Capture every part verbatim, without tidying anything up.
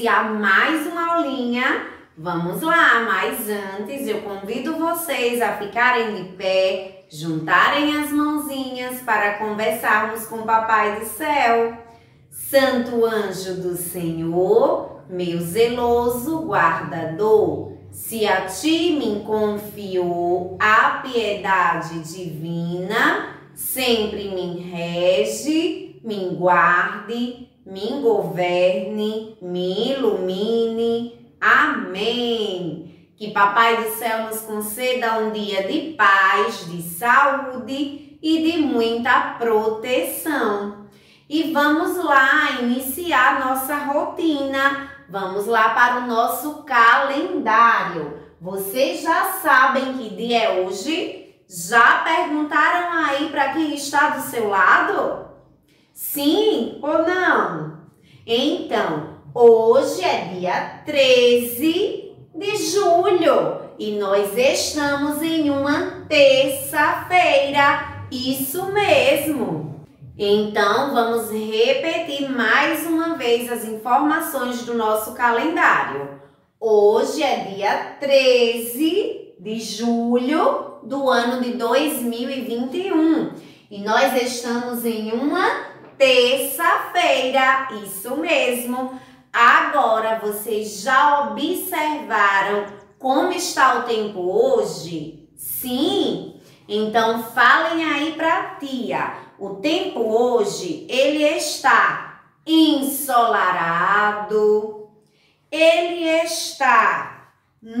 iniciar mais uma aulinha. Vamos lá, mas antes eu convido vocês a ficarem de pé, juntarem as mãozinhas para conversarmos com o Papai do Céu. Santo anjo do Senhor, meu zeloso guardador, se a ti me confiou a piedade divina, sempre me rege, me guarde, me governe, me ilumine. Amém! Que Papai do Céu nos conceda um dia de paz, de saúde e de muita proteção. E vamos lá iniciar nossa rotina. Vamos lá para o nosso calendário. Vocês já sabem que dia é hoje? Já perguntaram aí para quem está do seu lado? Sim ou não? Então, hoje é dia treze de julho e nós estamos em uma terça-feira. Isso mesmo! Então, vamos repetir mais uma vez as informações do nosso calendário. Hoje é dia treze de julho do ano de dois mil e vinte e um e nós estamos em uma terça-feira, isso mesmo. Agora, vocês já observaram como está o tempo hoje? Sim? Então, falem aí para a tia. O tempo hoje, ele está ensolarado, ele está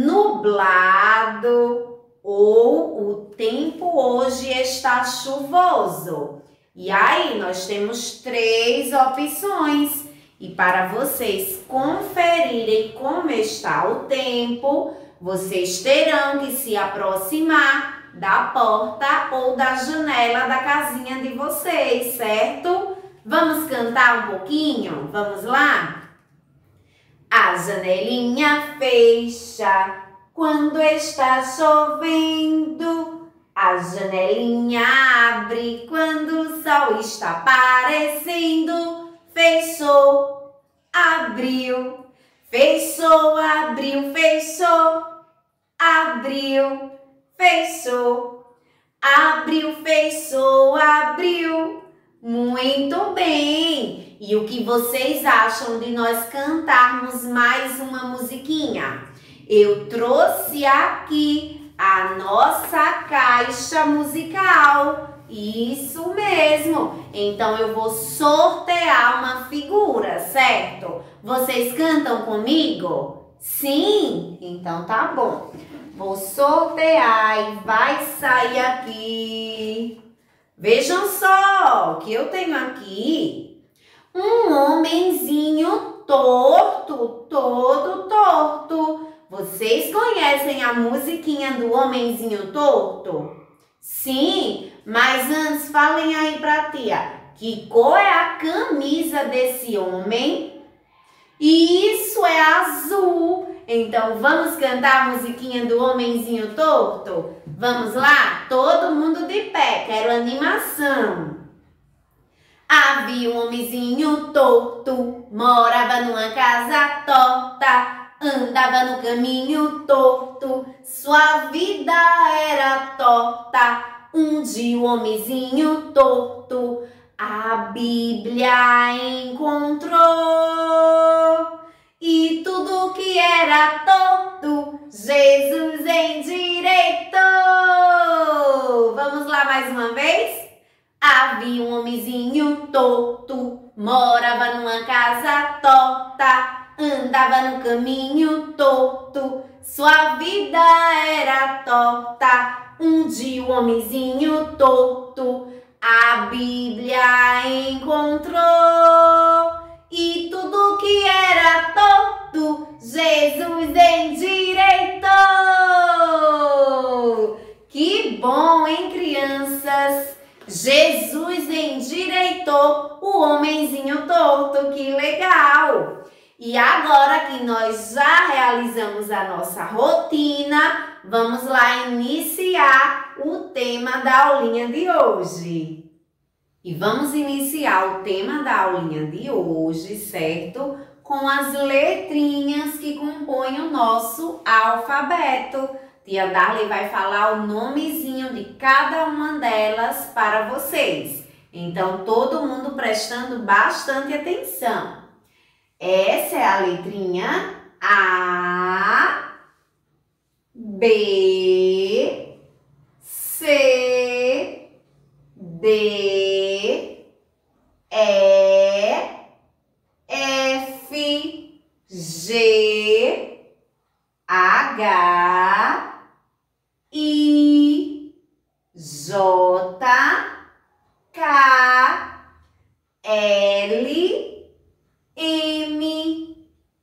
nublado ou o tempo hoje está chuvoso. E aí, nós temos três opções. E para vocês conferirem como está o tempo, vocês terão que se aproximar da porta ou da janela da casinha de vocês, certo? Vamos cantar um pouquinho? Vamos lá? A janelinha fecha quando está chovendo. A janelinha abre quando o sol está aparecendo. Fechou, abriu, fechou, abriu, fechou, abriu, fechou, abriu, fechou, abriu. Muito bem! E o que vocês acham de nós cantarmos mais uma musiquinha? Eu trouxe aqui a nossa caixa musical. Isso mesmo! Então eu vou sortear uma figura, certo? Vocês cantam comigo? Sim? Então tá bom. Vou sortear e vai sair aqui. Vejam só o que eu tenho aqui. Um homenzinho torto, todo torto. Vocês conhecem a musiquinha do homenzinho torto? Sim, mas antes falem aí pra tia. Que cor é a camisa desse homem? Isso é azul. Então, vamos cantar a musiquinha do homenzinho torto? Vamos lá? Todo mundo de pé, quero animação. Havia um homenzinho torto, morava numa casa torta, andava no caminho torto, sua vida era torta. Um dia o homenzinho torto a Bíblia encontrou. E tudo que era torto, Jesus endireitou. Vamos lá mais uma vez? Havia um homenzinho torto, morava numa casa torta, andava no caminho torto, sua vida era torta. Um dia o homenzinho torto a Bíblia encontrou. E tudo que era torto, Jesus endireitou. Que bom, hein, crianças? Jesus endireitou o homenzinho torto, que legal! E agora que nós já realizamos a nossa rotina, vamos lá iniciar o tema da aulinha de hoje. E vamos iniciar o tema da aulinha de hoje, certo? com as letrinhas que compõem o nosso alfabeto. Tia Darley vai falar o nomezinho de cada uma delas para vocês. Então, todo mundo prestando bastante atenção. Essa é a letrinha A, B, C, D, E, F, G, H, I, J, K, L, M,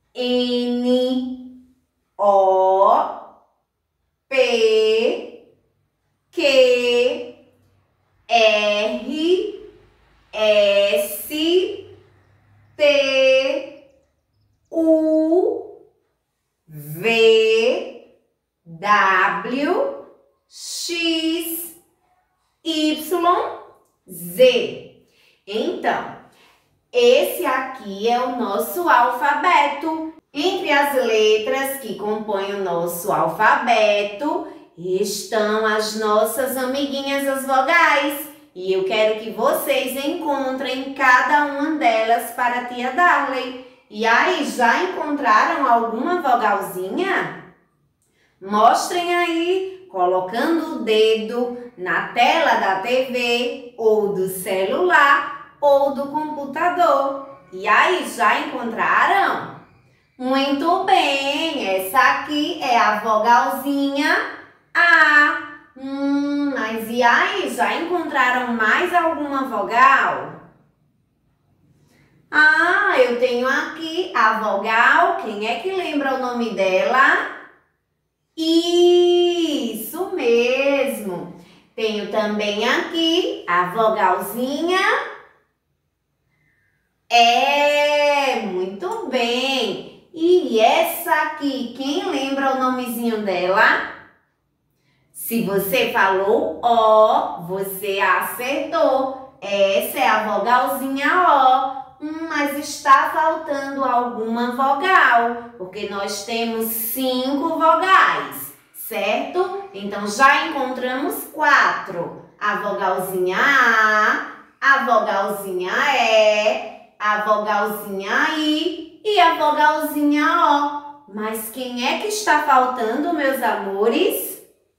N, O, P, Q, R, S, T, U, V, W, X, Y, Z. Então, esse aqui é o nosso alfabeto. Entre as letras que compõem o nosso alfabeto estão as nossas amiguinhas, as vogais. E eu quero que vocês encontrem cada uma delas para a tia Darley. E aí, já encontraram alguma vogalzinha? Mostrem aí, colocando o dedo na tela da T V, ou do celular, ou do computador. E aí, já encontraram? Muito bem, essa aqui é a vogalzinha A. Hum, mas e aí, já encontraram mais alguma vogal? Ah, eu tenho aqui a vogal, quem é que lembra o nome dela? Isso mesmo! Tenho também aqui a vogalzinha E. Muito bem! E essa aqui, quem lembra o nomezinho dela? Se você falou O, você acertou. Essa é a vogalzinha O. Hum, mas está faltando alguma vogal, porque nós temos cinco vogais, certo? Então, já encontramos quatro. A vogalzinha A, a vogalzinha E, a vogalzinha I e a vogalzinha O. Mas quem é que está faltando, meus amores?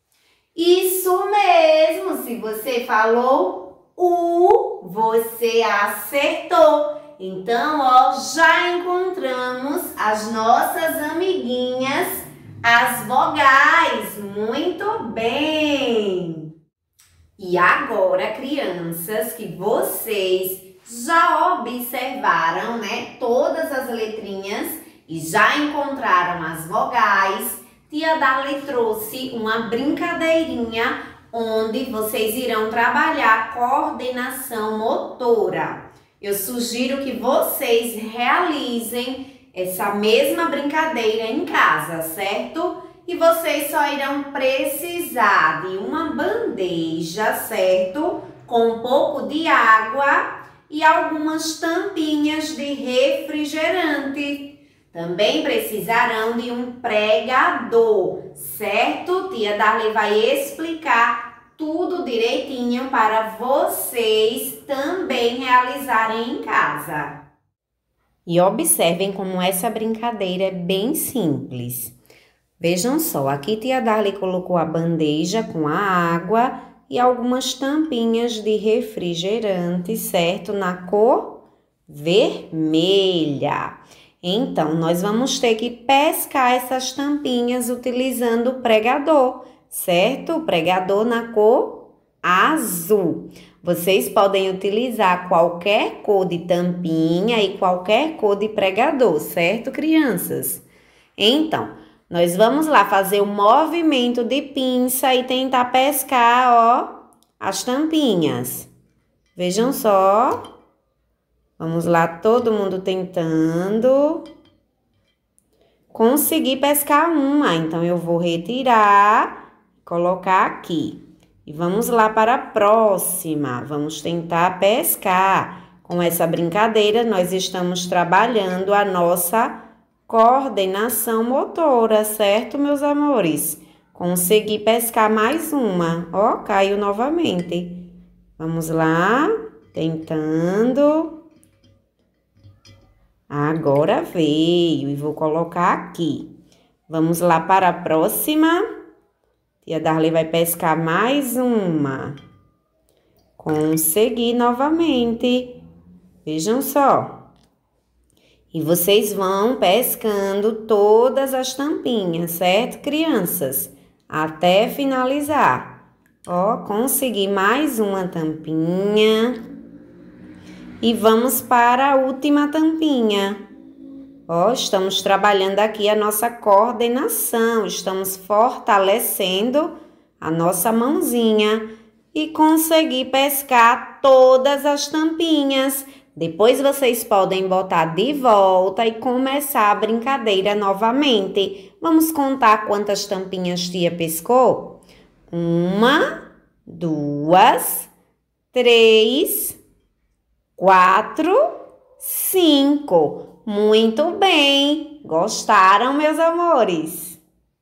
Isso mesmo, se você falou U, você acertou. Então, ó, já encontramos as nossas amiguinhas, as vogais. Muito bem! E agora, crianças, que vocês já observaram, né, todas as letrinhas e já encontraram as vogais, tia Darley trouxe uma brincadeirinha onde vocês irão trabalhar coordenação motora. Eu sugiro que vocês realizem essa mesma brincadeira em casa, certo? E vocês só irão precisar de uma bandeja, certo? Com um pouco de água e algumas tampinhas de refrigerante. Também precisarão de um pregador, certo? Tia Darley vai explicar tudo direitinho para vocês também realizarem em casa. E observem como essa brincadeira é bem simples. Vejam só, aqui tia Darley colocou a bandeja com a água e algumas tampinhas de refrigerante, certo? Na cor vermelha. Então, nós vamos ter que pescar essas tampinhas utilizando o pregador, certo? O pregador na cor azul. Vocês podem utilizar qualquer cor de tampinha e qualquer cor de pregador, certo, crianças? Então, nós vamos lá fazer o movimento de pinça e tentar pescar, ó, as tampinhas. Vejam só. Vamos lá, todo mundo tentando. Consegui pescar uma, então eu vou retirar, colocar aqui. E vamos lá para a próxima. Vamos tentar pescar. Com essa brincadeira, nós estamos trabalhando a nossa coordenação motora, certo, meus amores? Consegui pescar mais uma. Ó, caiu novamente. Vamos lá, tentando. Agora veio e vou colocar aqui. Vamos lá para a próxima. Tia Darley vai pescar mais uma. Consegui novamente. Vejam só. E vocês vão pescando todas as tampinhas, certo, crianças? Até finalizar. Ó, consegui mais uma tampinha. E vamos para a última tampinha. Ó, estamos trabalhando aqui a nossa coordenação. Estamos fortalecendo a nossa mãozinha. E consegui pescar todas as tampinhas. Depois vocês podem botar de volta e começar a brincadeira novamente. Vamos contar quantas tampinhas tia pescou? Uma, duas, três, quatro, cinco. Muito bem! Gostaram, meus amores?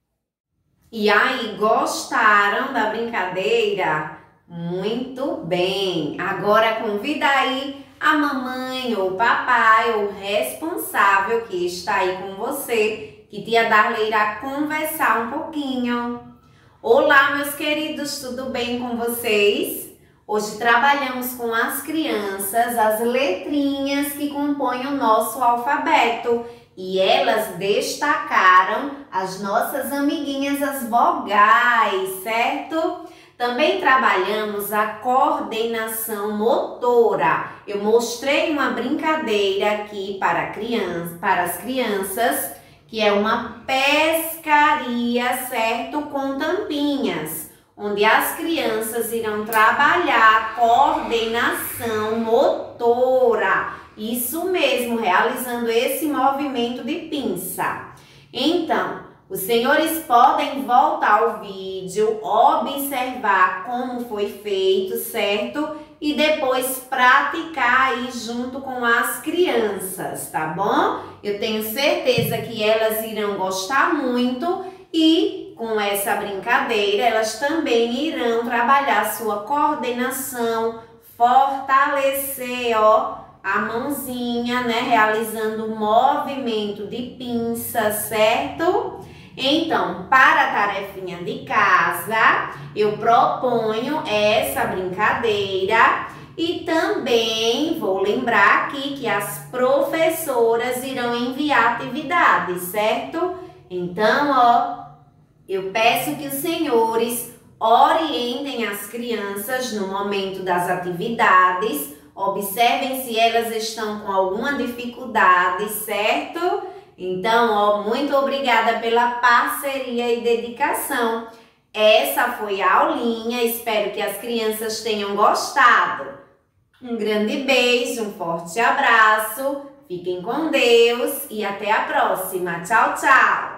E aí, gostaram da brincadeira? Muito bem! Agora convida aí a mamãe ou o papai ou o responsável que está aí com você, que tia Darley irá conversar um pouquinho. Olá, meus queridos, tudo bem com vocês? Hoje trabalhamos com as crianças as letrinhas que compõem o nosso alfabeto e elas destacaram as nossas amiguinhas, as vogais, certo? Também trabalhamos a coordenação motora. Eu mostrei uma brincadeira aqui para, criança, para as crianças, que é uma pescaria, certo? Com tampinhas, onde as crianças irão trabalhar a coordenação motora. Isso mesmo, realizando esse movimento de pinça. Então, os senhores podem voltar ao vídeo, observar como foi feito, certo? E depois praticar aí junto com as crianças, tá bom? Eu tenho certeza que elas irão gostar muito e com essa brincadeira elas também irão trabalhar sua coordenação, fortalecer, ó, a mãozinha, né? Realizando o movimento de pinça, certo? Então, para a tarefinha de casa, eu proponho essa brincadeira e também vou lembrar aqui que as professoras irão enviar atividades, certo? Então, ó, eu peço que os senhores orientem as crianças no momento das atividades, observem se elas estão com alguma dificuldade, certo? Então, ó, muito obrigada pela parceria e dedicação. Essa foi a aulinha, espero que as crianças tenham gostado. Um grande beijo, um forte abraço, fiquem com Deus e até a próxima. Tchau, tchau!